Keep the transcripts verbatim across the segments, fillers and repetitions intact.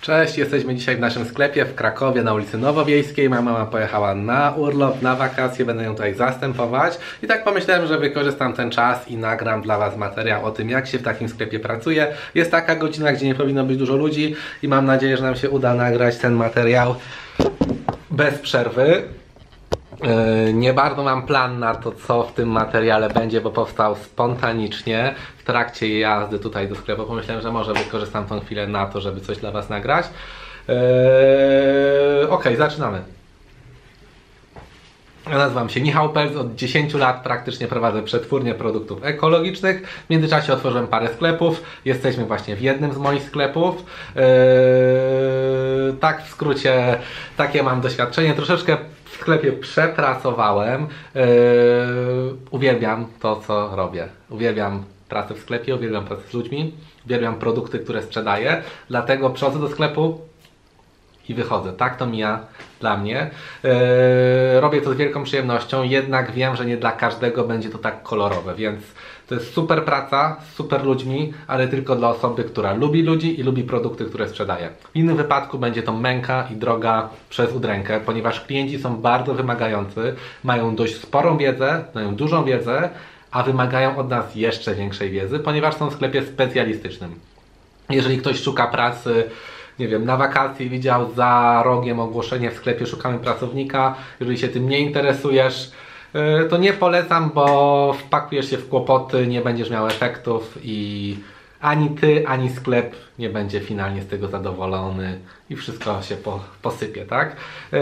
Cześć, jesteśmy dzisiaj w naszym sklepie w Krakowie na ulicy Nowowiejskiej. Moja mama pojechała na urlop, na wakacje, będę ją tutaj zastępować. I tak pomyślałem, że wykorzystam ten czas i nagram dla Was materiał o tym, jak się w takim sklepie pracuje. Jest taka godzina, gdzie nie powinno być dużo ludzi i mam nadzieję, że nam się uda nagrać ten materiał bez przerwy. Nie bardzo mam plan na to, co w tym materiale będzie, bo powstał spontanicznie w trakcie jazdy tutaj do sklepu. Pomyślałem, że może wykorzystam tą chwilę na to, żeby coś dla Was nagrać. Eee, ok, zaczynamy. Ja nazywam się Michał Pelc, od dziesięciu lat praktycznie prowadzę przetwórnię produktów ekologicznych. W międzyczasie otworzyłem parę sklepów. Jesteśmy właśnie w jednym z moich sklepów. Eee, tak w skrócie, takie mam doświadczenie. Troszeczkę w sklepie przepracowałem. Eee, uwielbiam to, co robię. Uwielbiam pracę w sklepie, uwielbiam pracę z ludźmi. Uwielbiam produkty, które sprzedaję. Dlatego przychodzę do sklepu i wychodzę. Tak to mija dla mnie. Yy, robię to z wielką przyjemnością, jednak wiem, że nie dla każdego będzie to tak kolorowe, więc to jest super praca, z super ludźmi, ale tylko dla osoby, która lubi ludzi i lubi produkty, które sprzedaje. W innym wypadku będzie to męka i droga przez udrękę, ponieważ klienci są bardzo wymagający, mają dość sporą wiedzę, mają dużą wiedzę, a wymagają od nas jeszcze większej wiedzy, ponieważ są w sklepie specjalistycznym. Jeżeli ktoś szuka pracy, nie wiem, na wakacje, widział za rogiem ogłoszenie w sklepie szukamy pracownika, jeżeli się tym nie interesujesz, to nie polecam, bo wpakujesz się w kłopoty, nie będziesz miał efektów i ani ty, ani sklep nie będzie finalnie z tego zadowolony i wszystko się po, posypie, tak? Yy...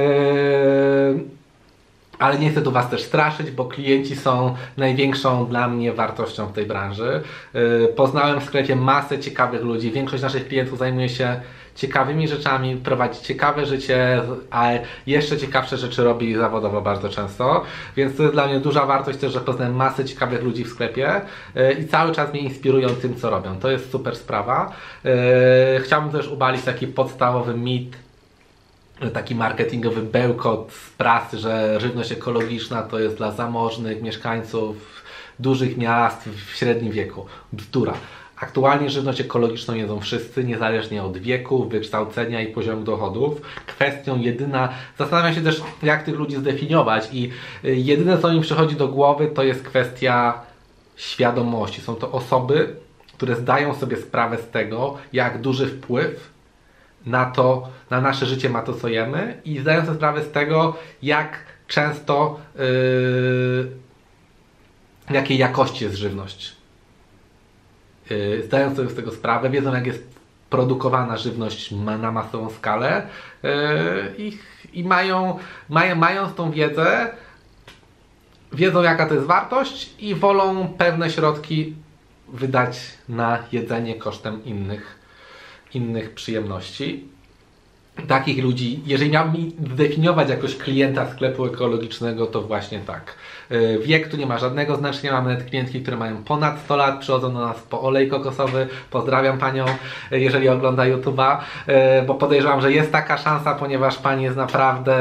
Ale nie chcę tu Was też straszyć, bo klienci są największą dla mnie wartością w tej branży. Yy, poznałem w sklepie masę ciekawych ludzi. Większość naszych klientów zajmuje się ciekawymi rzeczami, prowadzi ciekawe życie, a jeszcze ciekawsze rzeczy robi zawodowo bardzo często. Więc to jest dla mnie duża wartość też, że poznałem masę ciekawych ludzi w sklepie yy, i cały czas mnie inspirują tym, co robią. To jest super sprawa. Yy, chciałbym też ubalić taki podstawowy mit, taki marketingowy bełkot z prasy, że żywność ekologiczna to jest dla zamożnych mieszkańców dużych miast w średnim wieku. Bzdura. Aktualnie żywność ekologiczną jedzą wszyscy, niezależnie od wieku, wykształcenia i poziomu dochodów. Kwestią jedyna, zastanawiam się też, jak tych ludzi zdefiniować i jedyne, co mi przychodzi do głowy, to jest kwestia świadomości. Są to osoby, które zdają sobie sprawę z tego, jak duży wpływ na to, na nasze życie ma to, co jemy i zdają sobie sprawę z tego, jak często, yy, jakiej jakości jest żywność. Yy, zdają sobie z tego sprawę, wiedzą, jak jest produkowana żywność na masową skalę yy, i, i mają, mają, mając tą wiedzę, wiedzą, jaka to jest wartość i wolą pewne środki wydać na jedzenie kosztem innych innych przyjemności. Takich ludzi, jeżeli miałbym zdefiniować jakoś klienta sklepu ekologicznego, to właśnie tak. Wiek tu nie ma żadnego znaczenia, mamy nawet klientki, które mają ponad sto lat, przychodzą do nas po olej kokosowy. Pozdrawiam Panią, jeżeli ogląda YouTube'a, bo podejrzewam, że jest taka szansa, ponieważ Pani jest naprawdę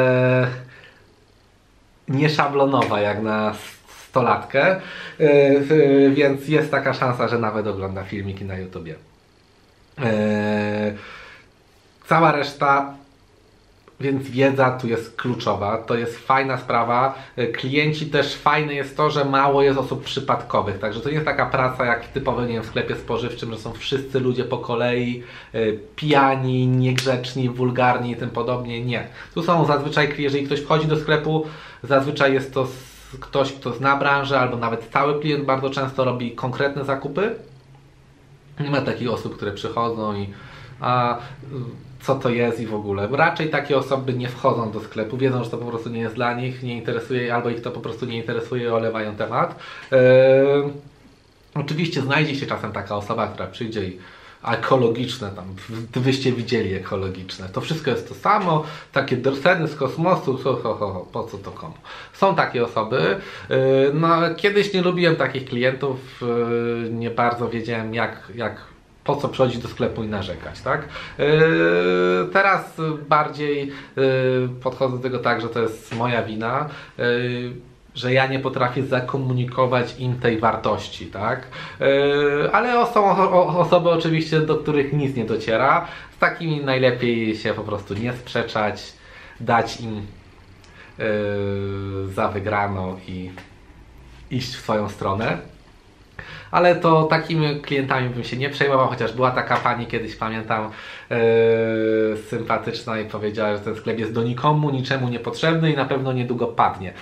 nieszablonowa jak na stolatkę, więc jest taka szansa, że nawet ogląda filmiki na YouTubie. Eee, cała reszta, więc wiedza tu jest kluczowa, to jest fajna sprawa. Klienci też, fajne jest to, że mało jest osób przypadkowych, także to nie jest taka praca jak typowo, nie wiem, w sklepie spożywczym, że są wszyscy ludzie po kolei e, pijani, niegrzeczni, wulgarni i tym podobnie. Nie. Tu są zazwyczaj, jeżeli ktoś wchodzi do sklepu, zazwyczaj jest to ktoś, kto zna branżę, albo nawet cały klient bardzo często robi konkretne zakupy. Nie ma takich osób, które przychodzą i a co to jest i w ogóle. Raczej takie osoby nie wchodzą do sklepu, wiedzą, że to po prostu nie jest dla nich, nie interesuje, albo ich to po prostu nie interesuje i olewają temat. Eee, oczywiście znajdzie się czasem taka osoba, która przyjdzie i ekologiczne, tam wyście widzieli ekologiczne, to wszystko jest to samo, takie dorseny z kosmosu, ho, ho, ho, po co to komu. Są takie osoby, no kiedyś nie lubiłem takich klientów, nie bardzo wiedziałem jak, jak po co przychodzić do sklepu i narzekać, tak? Teraz bardziej podchodzę do tego tak, że to jest moja wina. że ja nie potrafię zakomunikować im tej wartości, tak? Yy, ale są o, osoby oczywiście, do których nic nie dociera. Z takimi najlepiej się po prostu nie sprzeczać, dać im yy, za wygraną i iść w swoją stronę. Ale to takimi klientami bym się nie przejmował, chociaż była taka pani kiedyś, pamiętam, yy, sympatyczna i powiedziała, że ten sklep jest do nikomu, niczemu niepotrzebny i na pewno niedługo padnie.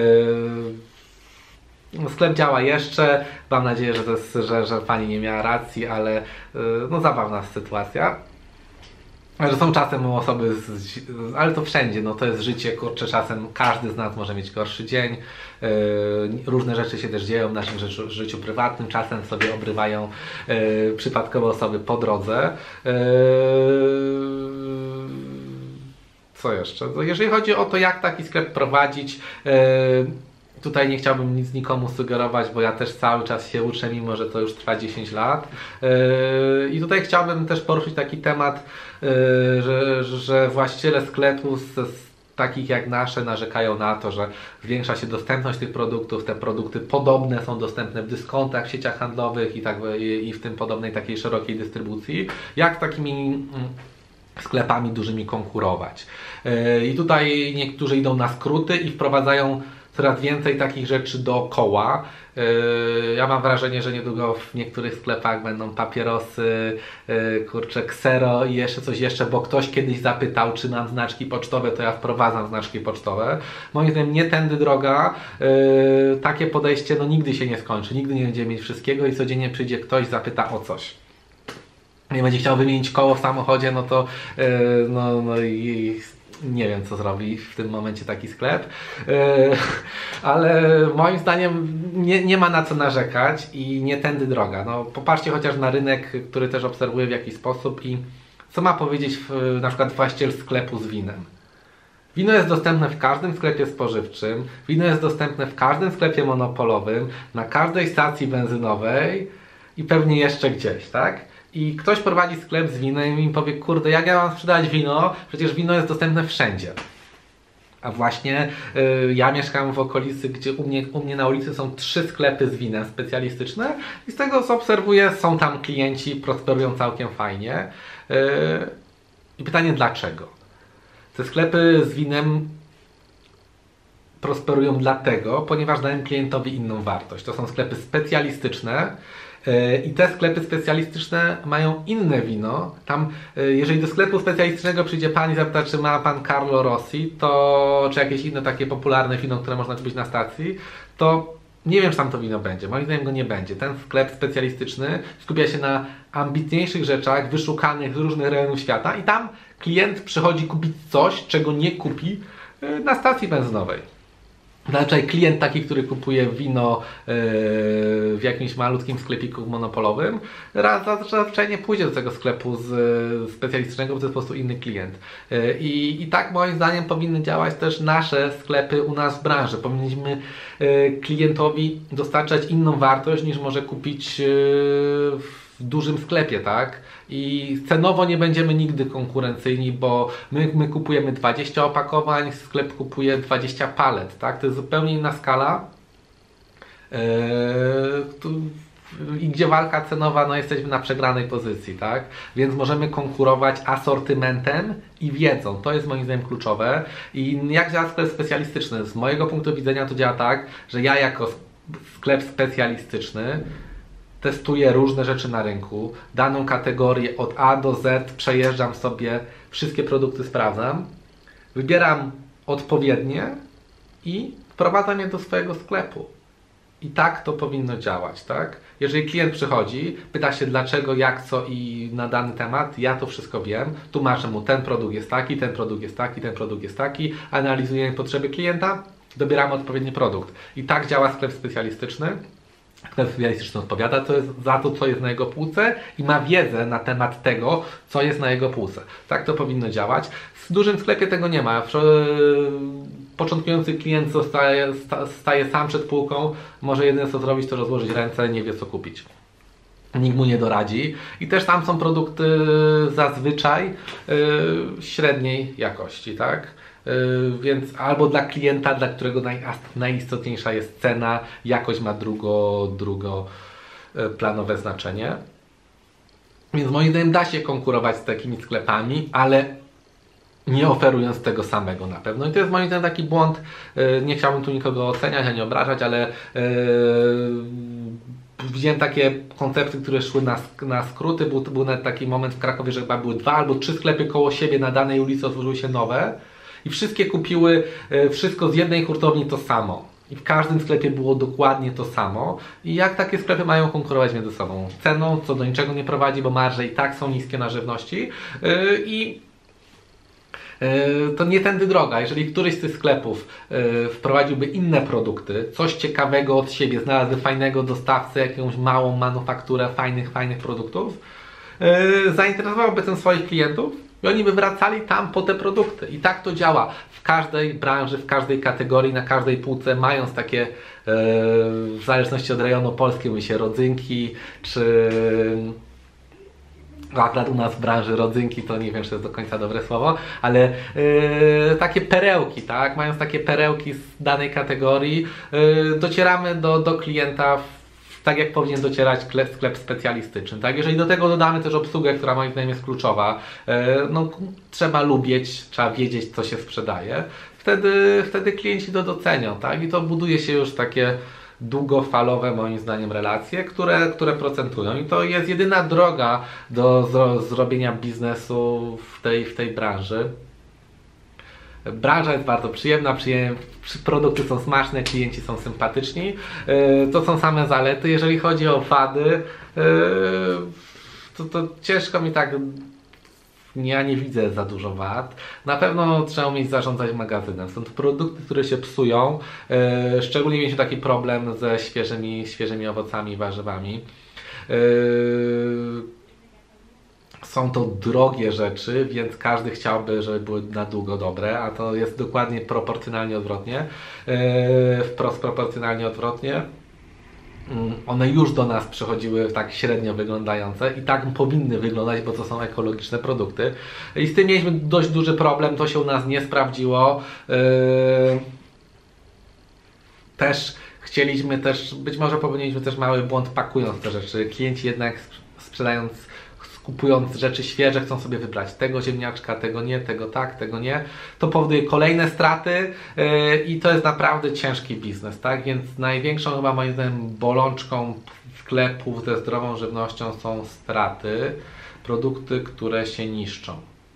Yy, sklep działa jeszcze, mam nadzieję, że, to jest, że, że pani nie miała racji, ale yy, no zabawna sytuacja. Że są czasem osoby, z, ale to wszędzie, no to jest życie, kurczę, czasem każdy z nas może mieć gorszy dzień. Yy, różne rzeczy się też dzieją w naszym życiu, życiu prywatnym, czasem sobie obrywają yy, przypadkowe osoby po drodze. Yy, co jeszcze? Jeżeli chodzi o to, jak taki sklep prowadzić, yy, tutaj nie chciałbym nic nikomu sugerować, bo ja też cały czas się uczę, mimo że to już trwa dziesięć lat. Yy, I tutaj chciałbym też poruszyć taki temat, yy, że, że właściciele sklepów z, z takich jak nasze narzekają na to, że zwiększa się dostępność tych produktów, te produkty podobne są dostępne w dyskontach, w sieciach handlowych i, tak, i, i w tym podobnej takiej szerokiej dystrybucji. Jak z takimi mm, sklepami dużymi konkurować? Yy, I tutaj niektórzy idą na skróty i wprowadzają coraz więcej takich rzeczy dookoła. Yy, ja mam wrażenie, że niedługo w niektórych sklepach będą papierosy, yy, kurczę, ksero i jeszcze coś jeszcze, bo ktoś kiedyś zapytał, czy mam znaczki pocztowe, to ja wprowadzam znaczki pocztowe. Moim zdaniem nie tędy droga. Yy, takie podejście no nigdy się nie skończy, nigdy nie będziemy mieć wszystkiego i codziennie przyjdzie ktoś, zapyta o coś. Nie będzie chciał wymienić koło w samochodzie, no to yy, no, no i nie wiem, co zrobi w tym momencie taki sklep, yy, ale moim zdaniem nie, nie ma na co narzekać i nie tędy droga. No, popatrzcie chociaż na rynek, który też obserwuję w jakiś sposób i co ma powiedzieć w, na przykład właściciel sklepu z winem. Wino jest dostępne w każdym sklepie spożywczym, wino jest dostępne w każdym sklepie monopolowym, na każdej stacji benzynowej i pewnie jeszcze gdzieś, tak? I ktoś prowadzi sklep z winem i mi powie, kurde, jak ja mam sprzedać wino? Przecież wino jest dostępne wszędzie. A właśnie y, ja mieszkam w okolicy, gdzie u mnie, u mnie na ulicy są trzy sklepy z winem specjalistyczne i z tego co obserwuję, są tam klienci, prosperują całkiem fajnie. Y, I pytanie dlaczego? Te sklepy z winem prosperują dlatego, ponieważ dają klientowi inną wartość. To są sklepy specjalistyczne. I te sklepy specjalistyczne mają inne wino. Tam, jeżeli do sklepu specjalistycznego przyjdzie pan i zapyta, czy ma pan Carlo Rossi, to czy jakieś inne takie popularne wino, które można kupić na stacji, to nie wiem, czy tam to wino będzie. Moim zdaniem go nie będzie. Ten sklep specjalistyczny skupia się na ambitniejszych rzeczach, wyszukanych z różnych rejonów świata i tam klient przychodzi kupić coś, czego nie kupi na stacji benzynowej. Zazwyczaj klient taki, który kupuje wino yy, w jakimś malutkim sklepiku monopolowym, raz zazwyczaj nie pójdzie do tego sklepu z, z specjalistycznego, bo to jest po prostu inny klient. Yy, i, I tak moim zdaniem powinny działać też nasze sklepy u nas w branży. Powinniśmy yy, klientowi dostarczać inną wartość niż może kupić yy, w w dużym sklepie, tak? I cenowo nie będziemy nigdy konkurencyjni, bo my, my kupujemy dwadzieścia opakowań, sklep kupuje dwadzieścia palet, tak? To jest zupełnie inna skala. Yy, tu, i gdzie walka cenowa, no jesteśmy na przegranej pozycji, tak? Więc możemy konkurować asortymentem i wiedzą. To jest moim zdaniem kluczowe. I jak działa sklep specjalistyczny? Z mojego punktu widzenia to działa tak, że ja jako sklep specjalistyczny testuję różne rzeczy na rynku, daną kategorię od A do Z, przejeżdżam sobie, wszystkie produkty sprawdzam, wybieram odpowiednie i wprowadzam je do swojego sklepu. I tak to powinno działać, tak? Jeżeli klient przychodzi, pyta się dlaczego, jak, co i na dany temat, ja to wszystko wiem, tłumaczę mu, ten produkt jest taki, ten produkt jest taki, ten produkt jest taki, analizujemy potrzeby klienta, dobieramy odpowiedni produkt. I tak działa sklep specjalistyczny. Sklep specjalistyczny odpowiada co jest, za to, co jest na jego półce i ma wiedzę na temat tego, co jest na jego półce. Tak to powinno działać. W dużym sklepie tego nie ma. Początkujący klient zostaje, staje sam przed półką, może jedyne co zrobić, to rozłożyć ręce, nie wie co kupić. nikt mu nie doradzi i też tam są produkty zazwyczaj yy, średniej jakości, tak? Yy, więc albo dla klienta, dla którego naj, najistotniejsza jest cena, jakość ma drugo, drugo yy, planowe znaczenie. Więc moim zdaniem da się konkurować z takimi sklepami, ale nie oferując tego samego na pewno. I to jest moim zdaniem taki błąd, yy, nie chciałbym tu nikogo oceniać, ani obrażać, ale yy, widziałem takie koncepty, które szły na, na skróty. Był, był nawet taki moment w Krakowie, że chyba były dwa albo trzy sklepy koło siebie na danej ulicy, otworzyły się nowe i wszystkie kupiły yy, wszystko z jednej hurtowni to samo. I w każdym sklepie było dokładnie to samo. I jak takie sklepy mają konkurować między sobą? Ceną, co do niczego nie prowadzi, bo marże i tak są niskie na żywności. Yy, I to nie tędy droga. Jeżeli któryś z tych sklepów wprowadziłby inne produkty, coś ciekawego od siebie, znalazłby fajnego dostawcę, jakąś małą manufakturę fajnych, fajnych produktów, zainteresowałby tym swoich klientów i oni by wracali tam po te produkty. I tak to działa w każdej branży, w każdej kategorii, na każdej półce, mając takie w zależności od rejonu Polski, mówi się rodzynki, czy akurat u nas w branży rodzynki to nie wiem, czy to jest do końca dobre słowo, ale yy, takie perełki, tak? Mając takie perełki z danej kategorii, yy, docieramy do, do klienta w, tak jak powinien docierać sklep, sklep specjalistyczny, tak? Jeżeli do tego dodamy też obsługę, która moim zdaniem jest kluczowa, yy, no, trzeba lubić, trzeba wiedzieć, co się sprzedaje, wtedy, wtedy klienci to docenią, tak? I to buduje się już takie długofalowe, moim zdaniem, relacje, które, które procentują. I to jest jedyna droga do zro zrobienia biznesu w tej, w tej branży. Branża jest bardzo przyjemna, przyjem produkty są smaczne, klienci są sympatyczni. Yy, to są same zalety. Jeżeli chodzi o wady, yy, to, to ciężko mi tak... Ja nie widzę za dużo wad. Na pewno trzeba umieć zarządzać magazynem. Są to produkty, które się psują. Yy, szczególnie mieliśmy taki problem ze świeżymi, świeżymi owocami i warzywami. Yy, są to drogie rzeczy, więc każdy chciałby, żeby były na długo dobre, a to jest dokładnie proporcjonalnie odwrotnie. Yy, wprost proporcjonalnie odwrotnie. One już do nas przychodziły tak średnio wyglądające i tak powinny wyglądać, bo to są ekologiczne produkty. I z tym mieliśmy dość duży problem, to się u nas nie sprawdziło. Yy... Też chcieliśmy, też być może popełniliśmy też mały błąd pakując te rzeczy. Klienci jednak sprzedając, kupując rzeczy świeże, chcą sobie wybrać tego ziemniaczka, tego nie, tego tak, tego nie. To powoduje kolejne straty yy, i to jest naprawdę ciężki biznes, tak? Więc największą chyba moim zdaniem bolączką sklepów ze zdrową żywnością są straty, produkty, które się niszczą.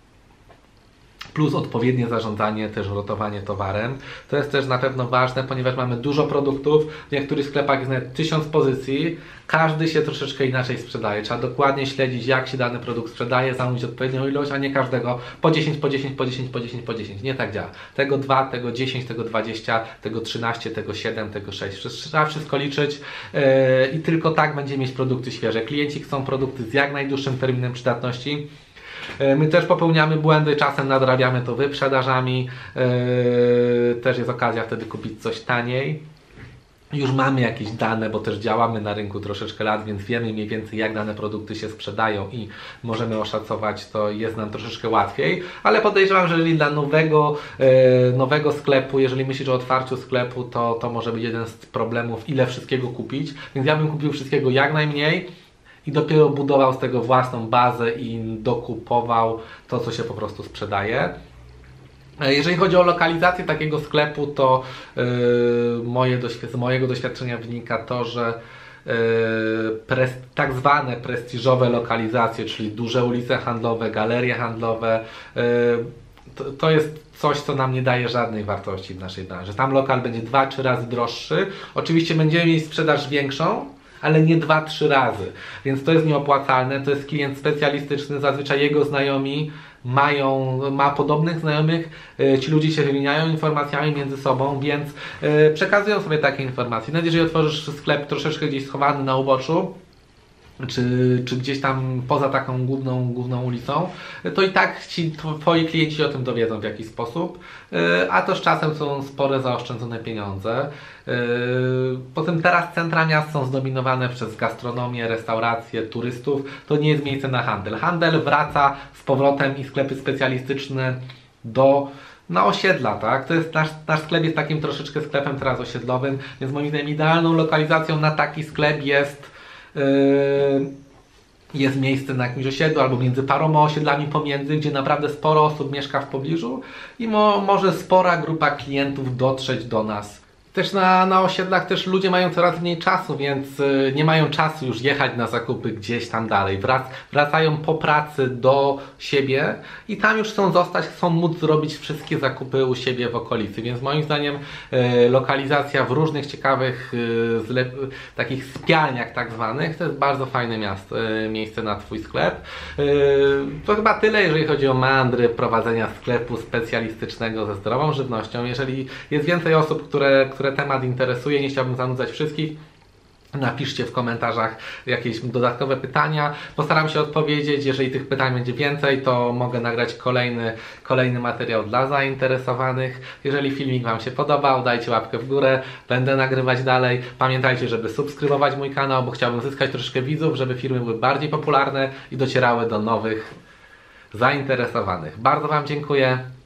Plus odpowiednie zarządzanie, też rotowanie towarem. To jest też na pewno ważne, ponieważ mamy dużo produktów, w niektórych sklepach jest nawet tysiąc pozycji, każdy się troszeczkę inaczej sprzedaje. Trzeba dokładnie śledzić, jak się dany produkt sprzedaje, zamówić odpowiednią ilość, a nie każdego po dziesięć, po dziesięć, po dziesięć, po dziesięć, po dziesięć. Nie tak działa. Tego dwa, tego dziesięć, tego dwadzieścia, tego trzynaście, tego siedem, tego sześć. Trzeba wszystko liczyć yy, i tylko tak będziemy mieć produkty świeże. Klienci chcą produkty z jak najdłuższym terminem przydatności. My też popełniamy błędy, czasem nadrabiamy to wyprzedażami, yy, też jest okazja wtedy kupić coś taniej. Już mamy jakieś dane, bo też działamy na rynku troszeczkę lat, więc wiemy mniej więcej, jak dane produkty się sprzedają i możemy oszacować, to jest nam troszeczkę łatwiej, ale podejrzewam, że jeżeli dla nowego, yy, nowego sklepu, jeżeli myślisz o otwarciu sklepu, to, to może być jeden z problemów, ile wszystkiego kupić, więc ja bym kupił wszystkiego jak najmniej i dopiero budował z tego własną bazę i dokupował to, co się po prostu sprzedaje. Jeżeli chodzi o lokalizację takiego sklepu, to yy, moje z mojego doświadczenia wynika to, że yy, pres tak zwane prestiżowe lokalizacje, czyli duże ulice handlowe, galerie handlowe, yy, to, to jest coś, co nam nie daje żadnej wartości w naszej branży. Tam lokal będzie dwa trzy razy droższy. Oczywiście będziemy mieli sprzedaż większą, ale nie dwa trzy razy. Więc to jest nieopłacalne, to jest klient specjalistyczny, zazwyczaj jego znajomi mają, ma podobnych znajomych, ci ludzie się wymieniają informacjami między sobą, więc przekazują sobie takie informacje. Nawet jeżeli otworzysz sklep troszeczkę gdzieś schowany na uboczu, czy, czy gdzieś tam poza taką główną, główną ulicą, to i tak ci twoi klienci o tym dowiedzą w jakiś sposób, a to z czasem są spore zaoszczędzone pieniądze. Poza tym teraz centra miast są zdominowane przez gastronomię, restauracje, turystów. To nie jest miejsce na handel. Handel wraca z powrotem i sklepy specjalistyczne do na osiedla, tak? To jest nasz, nasz sklep jest takim troszeczkę sklepem teraz osiedlowym, więc moim zdaniem idealną lokalizacją na taki sklep jest yy, jest miejsce na jakimś osiedlu albo między paroma osiedlami pomiędzy, gdzie naprawdę sporo osób mieszka w pobliżu i mo, może spora grupa klientów dotrzeć do nas. Też na, na osiedlach też ludzie mają coraz mniej czasu, więc y, nie mają czasu już jechać na zakupy gdzieś tam dalej. Wrac, wracają po pracy do siebie i tam już chcą zostać, chcą móc zrobić wszystkie zakupy u siebie w okolicy. Więc moim zdaniem y, lokalizacja w różnych ciekawych y, zlep, takich spialniach tak zwanych to jest bardzo fajne miasto, y, miejsce na Twój sklep. Y, to chyba tyle, jeżeli chodzi o meandry prowadzenia sklepu specjalistycznego ze zdrową żywnością. Jeżeli jest więcej osób, które, które temat interesuje, nie chciałbym zanudzać wszystkich, napiszcie w komentarzach jakieś dodatkowe pytania. Postaram się odpowiedzieć. Jeżeli tych pytań będzie więcej, to mogę nagrać kolejny, kolejny materiał dla zainteresowanych. Jeżeli filmik Wam się podobał, dajcie łapkę w górę. Będę nagrywać dalej. Pamiętajcie, żeby subskrybować mój kanał, bo chciałbym zyskać troszkę widzów, żeby filmy były bardziej popularne i docierały do nowych zainteresowanych. Bardzo Wam dziękuję.